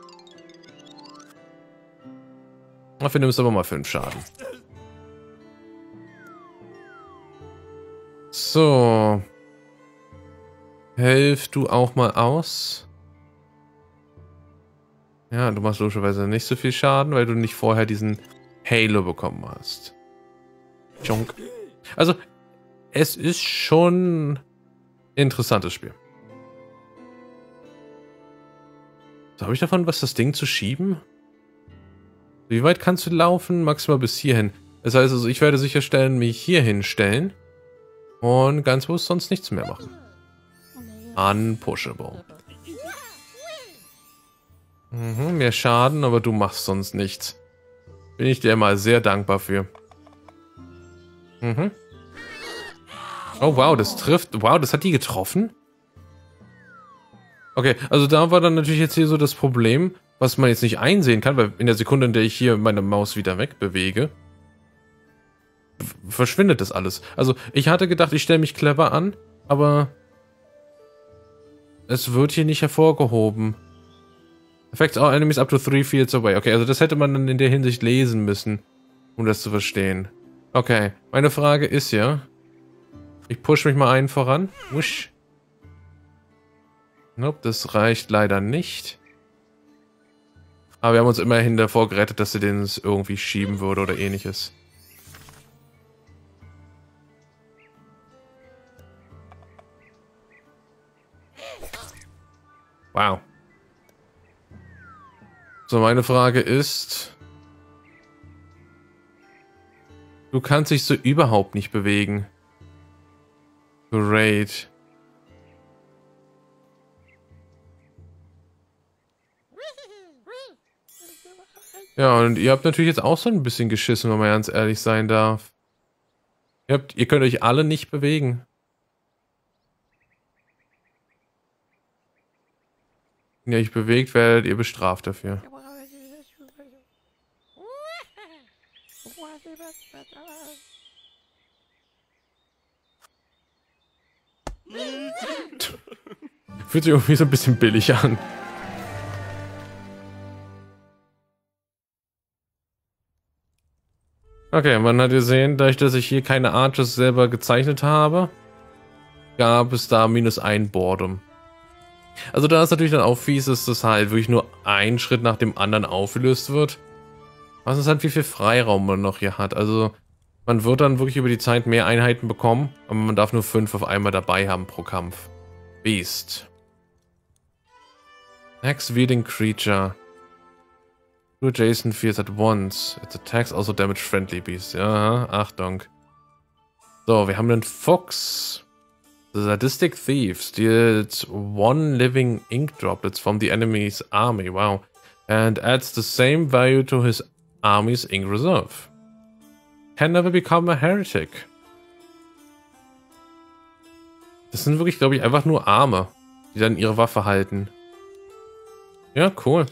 Dafür nimmst du aber mal 5 Schaden. So. Hilf du auch mal aus. Ja, du machst logischerweise nicht so viel Schaden, weil du nicht vorher diesen Halo bekommen hast. Chonk. Also, es ist schon ein interessantes Spiel. habe ich davon was, das Ding zu schieben? Wie weit kannst du laufen? Maximal bis hierhin. Das heißt also, ich werde sicherstellen, mich hier hinstellen. Und ganz bewusst sonst nichts mehr machen. Unpushable. Mehr Schaden, aber du machst sonst nichts. Bin ich dir mal sehr dankbar für. Oh wow, das trifft. Wow, das hat die getroffen? Okay, also da war dann natürlich jetzt hier so das Problem, was man jetzt nicht einsehen kann, weil in der Sekunde, in der ich hier meine Maus wieder wegbewege, verschwindet das alles. Also ich hatte gedacht, ich stelle mich clever an, aber es wird hier nicht hervorgehoben. Affects all enemies up to 3 fields away. Okay, also das hätte man dann in der Hinsicht lesen müssen, um das zu verstehen. Okay, meine Frage ist ja, ich push mich mal einen voran. Wusch. Nope, das reicht leider nicht. Aber wir haben uns immerhin davor gerettet, dass sie den irgendwie schieben würde oder ähnliches. Wow. So, meine Frage ist... Du kannst dich so überhaupt nicht bewegen. Great. Ja, und ihr habt natürlich jetzt auch so ein bisschen geschissen, wenn man ganz ehrlich sein darf. Ihr könnt euch alle nicht bewegen. Wenn ihr euch bewegt, werdet ihr bestraft dafür. Fühlt sich irgendwie so ein bisschen billig an. Okay, man hat gesehen, dadurch, dass ich hier keine Arches selber gezeichnet habe, gab es da -1 Boredom. Also da ist natürlich dann auch fies, dass das halt wirklich nur ein Schritt nach dem anderen aufgelöst wird. Was ist halt, wie viel Freiraum man noch hier hat. Also man wird dann wirklich über die Zeit mehr Einheiten bekommen, aber man darf nur 5 auf einmal dabei haben pro Kampf. Beast. Next Wielding Creature. 2 adjacent fields at once. Its attacks also damage friendly beasts. Ja, Achtung. So, wir haben den Fuchs. The Sadistic Thief steals 1 living ink droplets from the enemy's army. Wow. And adds the same value to his army's ink reserve. Can never become a heretic. Das sind wirklich, glaube ich, einfach nur Arme, die dann ihre Waffe halten. Ja, cool.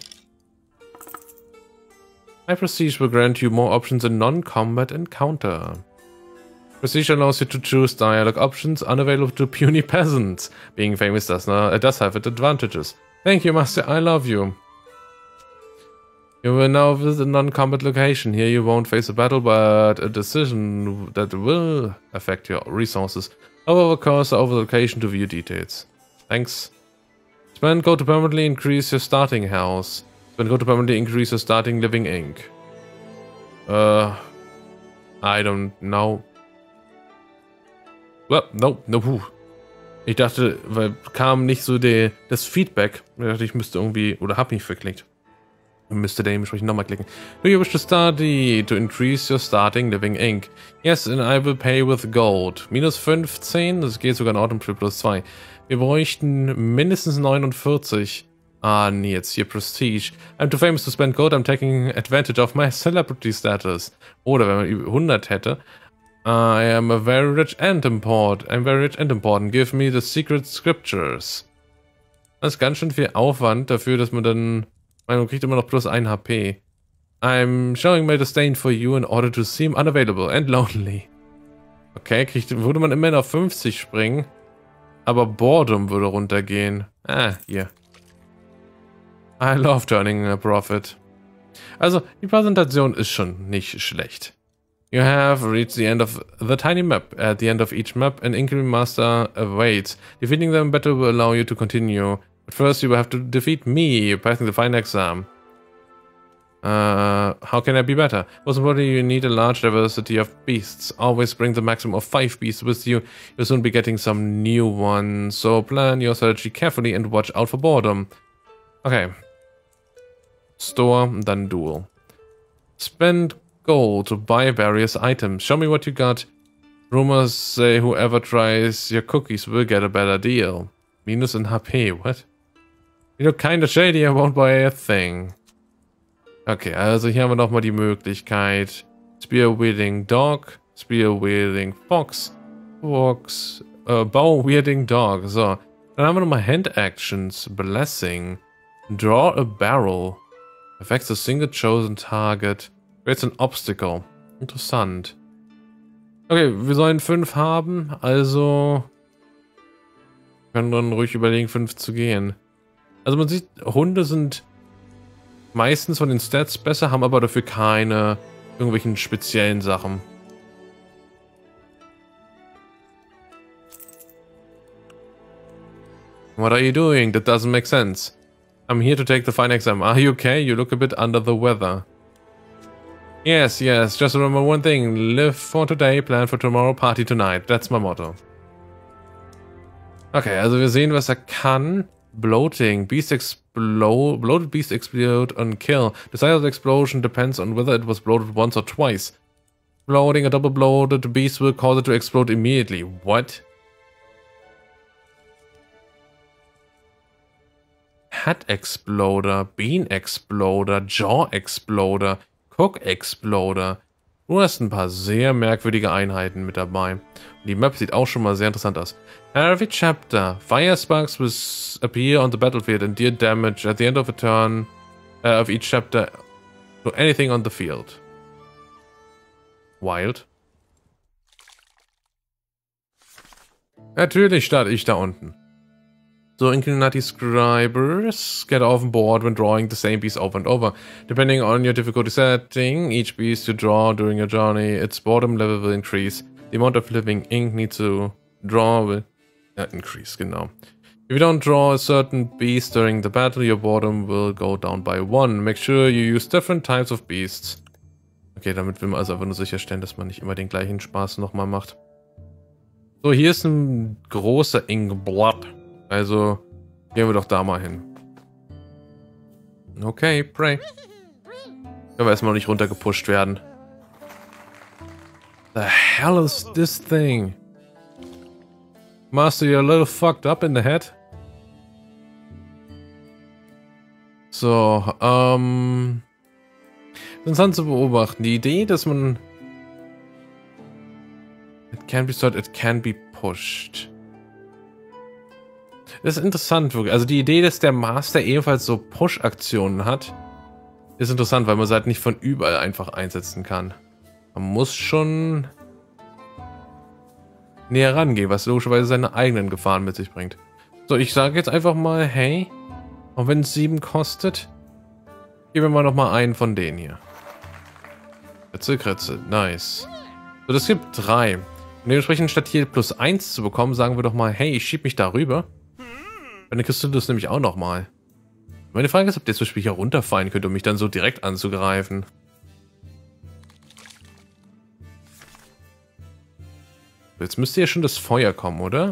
High Prestige will grant you more options in non-combat encounter. Prestige allows you to choose dialogue options unavailable to puny peasants. Being famous does have its advantages. Thank you, Master, I love you. You will now visit a non-combat location. Here you won't face a battle, but a decision that will affect your resources. Hover the cursor over the location to view details. Thanks. Spend gold to permanently increase your starting house. Spend gold to permanently increase your starting living ink. I don't know. Well, no. Ich dachte, weil kam nicht so das Feedback. Ich dachte, ich müsste irgendwie, oder hab mich verklickt. Müsste dementsprechend nochmal klicken. Do you wish to study to increase your starting living ink? Yes, and I will pay with gold. -15, das geht sogar in Ordnung für +2. Wir bräuchten mindestens 49. Ah, nee, jetzt hier Prestige. I'm too famous to spend gold, I'm taking advantage of my celebrity status. Oder wenn man über 100 hätte. I am a very rich and important. I'm very rich and important. Give me the secret scriptures. Das ist ganz schön viel Aufwand dafür, dass man dann... Man kriegt immer noch +1 HP. I'm showing my disdain for you in order to seem unavailable and lonely. Okay, würde man immerhin auf 50 springen. Aber Boredom würde runtergehen. Ah, hier. I love turning a profit. Also, die Präsentation ist schon nicht schlecht. You have reached the end of the tiny map. At the end of each map, an Inquiry Master awaits. Defeating them better will allow you to continue. But first you will have to defeat me, passing the final exam. How can I be better? Most importantly, you need a large diversity of beasts. Always bring the maximum of 5 beasts with you. You'll soon be getting some new ones. So plan your strategy carefully and watch out for boredom. Okay. Store und dann Duel. Spend gold to buy various items. Show me what you got. Rumors say whoever tries your cookies will get a better deal. Minus in HP, what? You look kinda shady, I won't buy a thing. Okay, also hier haben wir nochmal die Möglichkeit. Spear-wielding Dog, Spear-wielding Fox, Bow-wielding Dog. So, dann haben wir nochmal Hand-Actions, Blessing, Draw a Barrel, affects a single chosen target, creates an obstacle. Interessant. Okay, wir sollen 5 haben, also können dann ruhig überlegen, 5 zu gehen. Also man sieht, Hunde sind meistens von den Stats besser, haben aber dafür keine irgendwelchen speziellen Sachen. What are you doing? That doesn't make sense. I'm here to take the final exam. Are you okay? You look a bit under the weather. Yes, yes. Just remember one thing. Live for today, plan for tomorrow, party tonight. That's my motto. Okay, also wir sehen, was er kann. Bloating. Bloated beast explode and kill. The size of the explosion depends on whether it was bloated once or twice. Bloating a double bloated beast will cause it to explode immediately. What? Hat Exploder, Bean Exploder, Jaw Exploder, Cook Exploder. Du hast ein paar sehr merkwürdige Einheiten mit dabei. Und die Map sieht auch schon mal sehr interessant aus. Every chapter, fire sparks will appear on the battlefield and deal damage at the end of a turn of each chapter to anything on the field. Wild. Natürlich starte ich da unten. So, Inclinati Scribers get on board when drawing the same beast over and over. Depending on your difficulty setting, each beast you draw during your journey, its boredom level will increase. The amount of living ink need to draw will increase, genau. If you don't draw a certain beast during the battle, your boredom will go down by 1. Make sure you use different types of beasts. Okay, damit will man also einfach nur sicherstellen, dass man nicht immer den gleichen Spaß nochmal macht. So, hier ist ein großer Inkblatt. Also, gehen wir doch da mal hin. Okay, pray. Können wir erstmal noch nicht runtergepusht werden. The hell is this thing? Master, you're a little fucked up in the head. So, interessant zu beobachten. Die Idee, dass man... It can be started, it can be pushed. Das ist interessant, wirklich. Also die Idee, dass der Master ebenfalls so Push-Aktionen hat, ist interessant, weil man es halt nicht von überall einfach einsetzen kann. Man muss schon näher rangehen, was logischerweise seine eigenen Gefahren mit sich bringt. So, ich sage jetzt einfach mal, hey, auch wenn es 7 kostet, geben wir mal nochmal einen von denen hier. Kritze, Kritze, nice. So, das gibt 3. Und dementsprechend statt hier +1 zu bekommen, sagen wir doch mal, hey, ich schieb mich da rüber. Dann kriegst du das nämlich auch nochmal. Meine Frage ist, ob der zum Beispiel hier runterfallen könnte, um mich dann so direkt anzugreifen. Jetzt müsste ja schon das Feuer kommen, oder?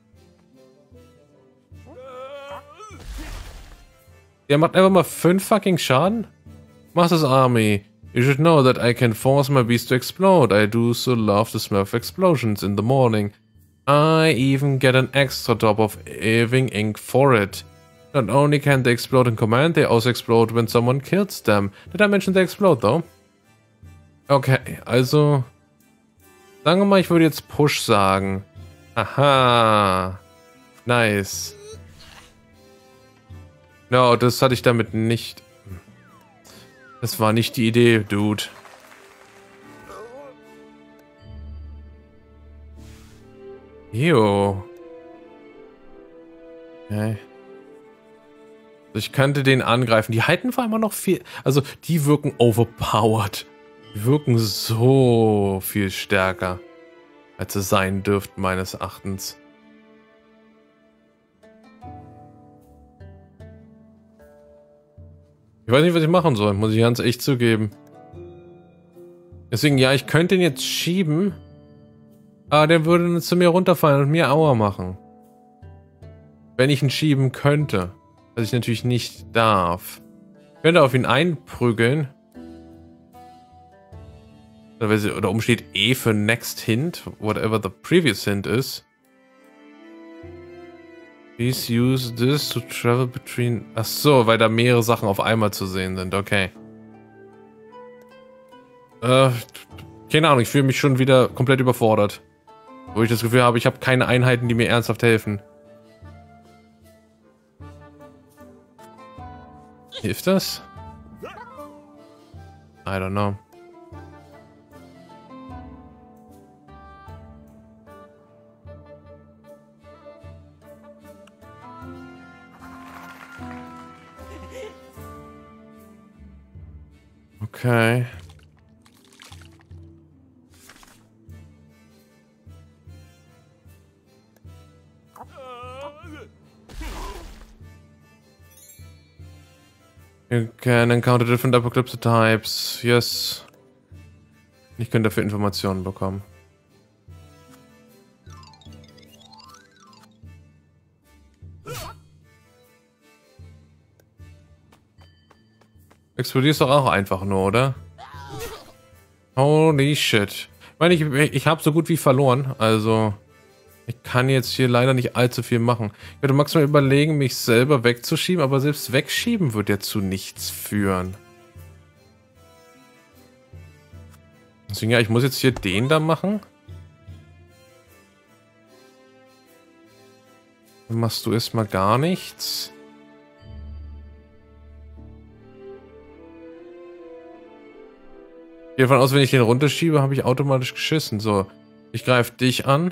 Der macht einfach mal 5 fucking Schaden? Master's Army. You should know that I can force my beast to explode. I do so love the smell of explosions in the morning. I even get an extra drop of living ink for it. Not only can they explode in command, they also explode when someone kills them. Did I mention they explode though? Okay, also... Sagen wir mal, ich würde jetzt Push sagen. Aha. Nice. No, das hatte ich damit nicht... Das war nicht die Idee, Dude. Jo. Okay. Ich könnte den angreifen. Die halten vor allem noch viel... Also, die wirken overpowered. Die wirken so viel stärker, als sie sein dürften, meines Erachtens. Ich weiß nicht, was ich machen soll, muss ich ganz echt zugeben. Deswegen, ja, ich könnte ihn jetzt schieben. Aber der würde dann zu mir runterfallen und mir Aua machen. Wenn ich ihn schieben könnte. Was ich natürlich nicht darf. Ich könnte auf ihn einprügeln. Oder oben steht E für Next Hint, whatever the previous hint is. Please use this to travel between... Ach so, weil da mehrere Sachen auf einmal zu sehen sind, okay. Keine Ahnung, ich fühle mich schon wieder komplett überfordert. Wo ich das Gefühl habe, ich habe keine Einheiten, die mir ernsthaft helfen. Hilft das? I don't know. Okay. You can encounter different apocalypse types. Yes. Ich könnte dafür Informationen bekommen. Explodierst doch auch einfach nur, oder? Holy shit. Ich meine, ich habe so gut wie verloren, also ich kann jetzt hier leider nicht allzu viel machen. Ich würde maximal überlegen, mich selber wegzuschieben, aber selbst wegschieben wird ja zu nichts führen. Deswegen, ja, ich muss jetzt hier den da machen. Dann machst du erstmal gar nichts. Ich gehe davon aus, wenn ich den runterschiebe, habe ich automatisch geschissen. So, ich greife dich an.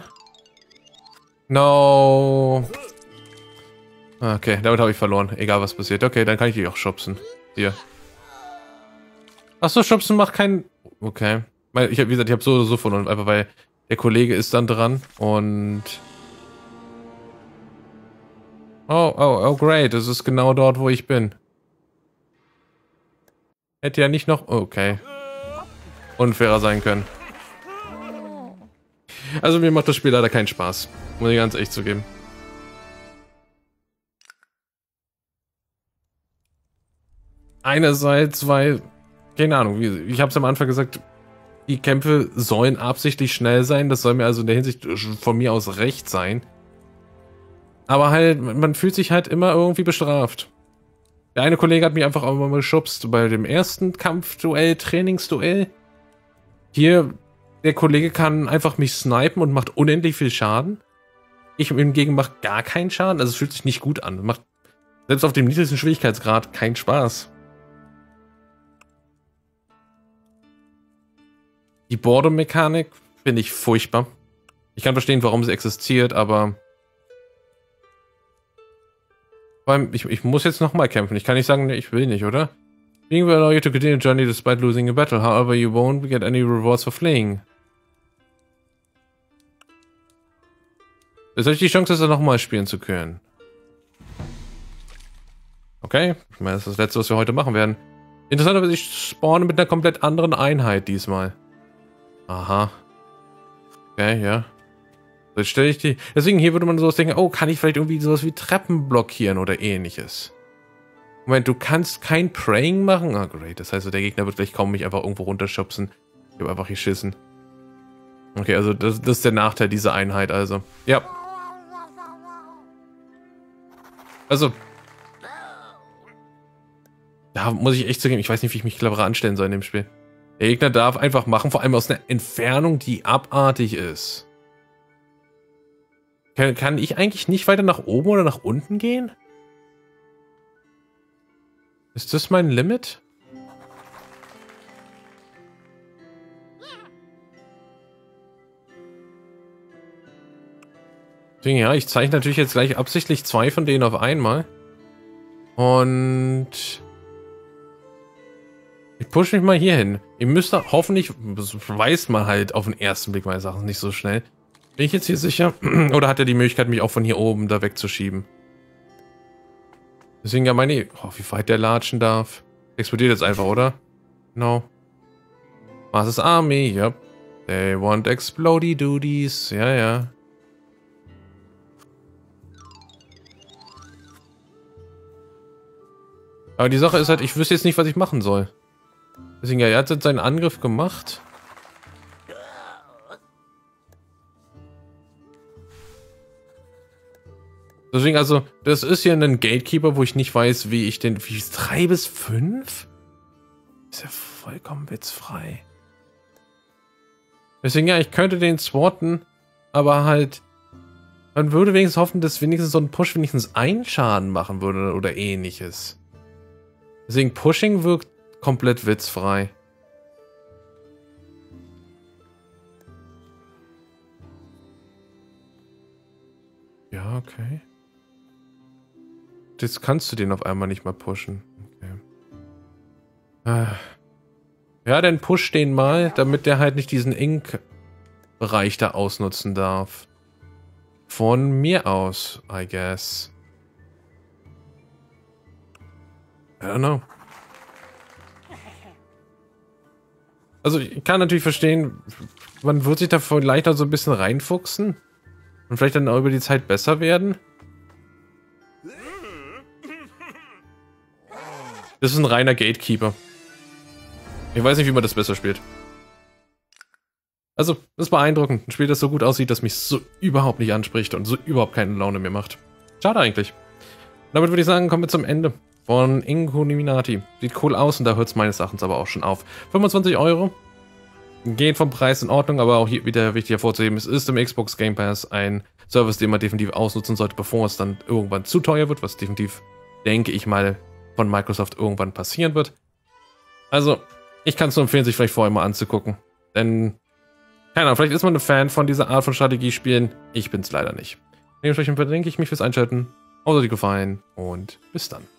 No. Okay, damit habe ich verloren. Egal, was passiert. Okay, dann kann ich dich auch schubsen. Hier. Achso, schubsen macht keinen... Okay. Ich habe, wie gesagt, ich habe so oder so verloren. Einfach weil der Kollege ist dann dran. Und... Oh, great. Das ist genau dort, wo ich bin. Hätte ja nicht noch... Okay. Unfairer sein können. Also mir macht das Spiel leider keinen Spaß. Muss ich ganz echt zugeben. Einerseits, weil, keine Ahnung, ich habe es am Anfang gesagt, die Kämpfe sollen absichtlich schnell sein. Das soll mir also in der Hinsicht von mir aus recht sein. Aber halt, man fühlt sich halt immer irgendwie bestraft. Der eine Kollege hat mich einfach auch mal geschubst bei dem ersten Kampfduell, Trainingsduell. Hier, der Kollege kann einfach mich snipen und macht unendlich viel Schaden. Ich hingegen mache gar keinen Schaden, also es fühlt sich nicht gut an. Macht selbst auf dem niedrigsten Schwierigkeitsgrad keinen Spaß. Die Boredom-Mechanik finde ich furchtbar. Ich kann verstehen, warum sie existiert, aber... Vor allem, ich muss jetzt nochmal kämpfen. Ich kann nicht sagen, nee, ich will nicht, oder? Being will allow you to continue the journey despite losing a battle. However, you won't get any rewards for fleeing. Jetzt habe ich die Chance, das nochmal spielen zu können. Okay, ich meine, das ist das Letzte, was wir heute machen werden. Interessanterweise, ich spawne mit einer komplett anderen Einheit diesmal. Aha. Okay, ja. So, jetzt stelle ich die... Deswegen, hier würde man sowas denken, oh, kann ich vielleicht irgendwie sowas wie Treppen blockieren oder ähnliches. Moment, du kannst kein Praying machen? Ah, great. Das heißt, der Gegner wird gleich kaum mich einfach irgendwo runterschubsen. Ich habe einfach geschissen. Okay, also das ist der Nachteil dieser Einheit, also. Ja. Also. Da muss ich echt zugeben, ich weiß nicht, wie ich mich cleverer anstellen soll in dem Spiel. Der Gegner darf einfach machen, vor allem aus einer Entfernung, die abartig ist. Kann ich eigentlich nicht weiter nach oben oder nach unten gehen? Ist das mein Limit? Deswegen, ja, ich zeichne natürlich jetzt gleich absichtlich 2 von denen auf einmal. Und... ich pushe mich mal hier hin. Ihr müsst da hoffentlich... Das weiß man halt auf den ersten Blick meines Erachtens nicht so schnell. Bin ich jetzt hier sicher? Oder hat er die Möglichkeit, mich auch von hier oben da wegzuschieben? Deswegen ja meine... Oh, wie weit der latschen darf. Explodiert jetzt einfach, oder? No. Mars' Army, yep. They want explody duties. Ja, ja. Aber die Sache ist halt, ich wüsste jetzt nicht, was ich machen soll. Deswegen, ja, er hat jetzt seinen Angriff gemacht. Deswegen, also, das ist hier ein Gatekeeper, wo ich nicht weiß, wie ich den... Wie ist 3 bis 5? Ist ja vollkommen witzfrei. Deswegen, ja, ich könnte den swatten, aber halt... Man würde wenigstens hoffen, dass wenigstens so ein Push wenigstens einen Schaden machen würde oder ähnliches. Deswegen, Pushing wirkt komplett witzfrei. Ja, okay. Jetzt kannst du den auf einmal nicht mal pushen. Okay. Ja, dann push den mal, damit der halt nicht diesen Ink-Bereich da ausnutzen darf. Von mir aus, I guess. I don't know. Also, ich kann natürlich verstehen, man wird sich da vielleicht auch so ein bisschen reinfuchsen. Und vielleicht dann auch über die Zeit besser werden. Das ist ein reiner Gatekeeper. Ich weiß nicht, wie man das besser spielt. Also, das ist beeindruckend. Ein Spiel, das so gut aussieht, dass mich so überhaupt nicht anspricht und so überhaupt keine Laune mehr macht. Schade eigentlich. Damit würde ich sagen, kommen wir zum Ende von Incognati. Sieht cool aus und da hört es meines Erachtens aber auch schon auf. 25 Euro. Geht vom Preis in Ordnung, aber auch hier wieder wichtig hervorzuheben, es ist im Xbox Game Pass ein Service, den man definitiv ausnutzen sollte, bevor es dann irgendwann zu teuer wird, was definitiv, denke ich mal, von Microsoft irgendwann passieren wird. Also, ich kann es nur empfehlen, sich vielleicht vorher mal anzugucken. Denn, keine Ahnung, vielleicht ist man ein Fan von dieser Art von Strategiespielen. Ich bin es leider nicht. Dementsprechend bedanke ich mich fürs Einschalten. Hat euch gefallen und bis dann.